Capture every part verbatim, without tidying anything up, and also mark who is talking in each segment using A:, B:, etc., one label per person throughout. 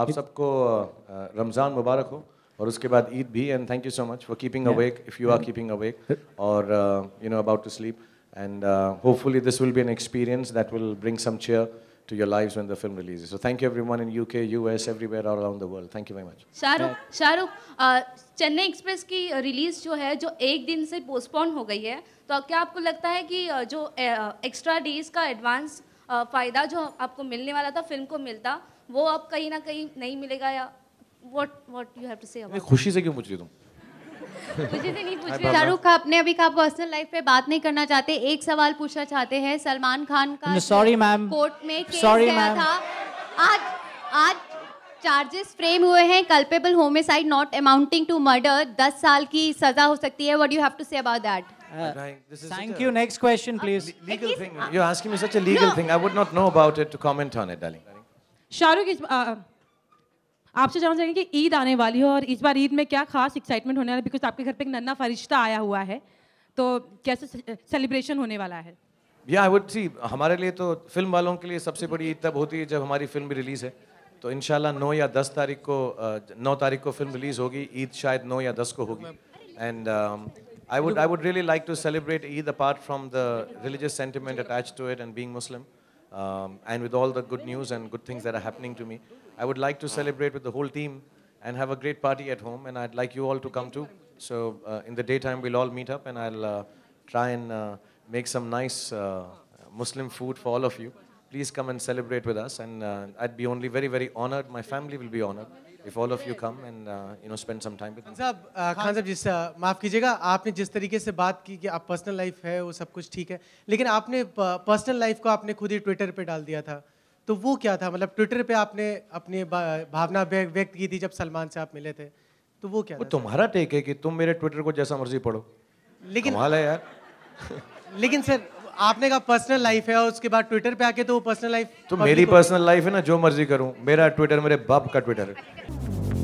A: आप सबको रमज़ान मुबारक हो और उसके बाद ईद भी, and thank you so much for keeping awake if you are keeping awake और you know about to sleep, and hopefully this will be an experience that will bring some cheer to your lives when the film releases. So thank you everyone in U K, U S, everywhere all around the world. Thank you very much.
B: Shahrukh Shahrukh Chennai express की release जो है जो एक दिन से postpone हो गई है, तो क्या आपको लगता है कि जो एक्स्ट्रा डेज का एडवांस फ़ायदा जो आपको मिलने वाला था फिल्म को मिलता, वो अब कहीं ना कहीं नहीं मिलेगा, या what what you have to say about it?
A: खुशी से क्यों पूछ रही तुम?
B: मुझे तो नहीं पूछ रही।
C: शाहरुख आपने अभी कहा पर्सनल लाइफ पे बात नहीं करना चाहते, एक सवाल पूछना चाहते हैं। सलमान खान का
D: सॉरी मैम
C: कोर्ट में केस
D: Sorry,
C: गया था, आज आज चार्जेस फ्रेम हुए हैं, culpable homicide not amounting to murder, दस साल की सजा हो सकती है। What do you have to say about that?
D: Thank you, next question please.
A: Legal thing. You're asking me such a legal thing. I would not know about it to comment on it, darling.
E: Shahrukh, आपसे जानना चाहेंगे कि ईद आने वाली है और इस बार ईद में क्या खास एक्साइटमेंट होने वाला है, बिकॉज आपके घर पे एक नन्ना फरिश्ता आया हुआ है, तो कैसे सेलिब्रेशन होने वाला है?
A: या आई वुड सी, हमारे लिए तो फिल्म वालों के लिए सबसे बड़ी ईद तब होती है जब हमारी फिल्म भी रिलीज़ है, तो इंशाल्लाह नौ या दस तारीख को नौ तारीख को फिल्म रिलीज़ होगी, ईद शायद नौ या दस को होगी, and I would I would really like to celebrate Eid apart from the religious sentiment attached to it and being Muslim, and with all the good news and good things that are happening to me, I would like to celebrate with the whole team and have a great party at home, and I'd like you all to come too. So uh, in the daytime we'll all meet up and I'll uh, try and uh, make some nice uh, Muslim food for all of you. Please come and celebrate with us, and uh, I'd be only very very honored, my family will be honored if all of you come and uh, you know spend some time with me.
F: साहब खान साहब, जिस माफ़ कीजिएगा, आपने जिस तरीके से बात की कि आप पर्सनल लाइफ है वो सब कुछ ठीक है, लेकिन आपने पर्सनल लाइफ को आपने खुद ही ट्विटर पे डाल दिया था, तो वो क्या था? मतलब ट्विटर पे आपने अपनी भावना व्यक्त की थी जब सलमान से आप मिले थे, तो वो क्या
A: वो
F: था?
A: तुम्हारा टेक है कि तुम मेरे ट्विटर को जैसा मर्जी पढ़ो,
F: लेकिन
A: कमाल है यार।
F: लेकिन सर आपने कहा पर्सनल लाइफ है और उसके बाद ट्विटर पे आके तो वो पर्सनल लाइफ
A: तो मेरी पर्सनल लाइफ है ना, जो मर्जी करूं, मेरा ट्विटर मेरे बाप का ट्विटर है।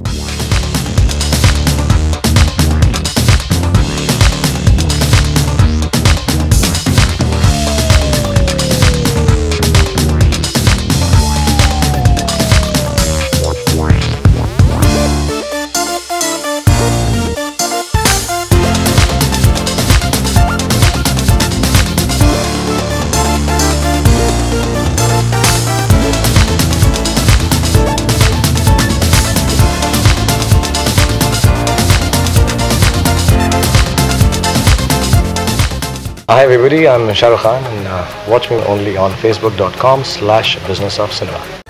G: Hi everybody, I'm Shah Rukh Khan, and uh, watch me only on facebook dot com slash business of cinema.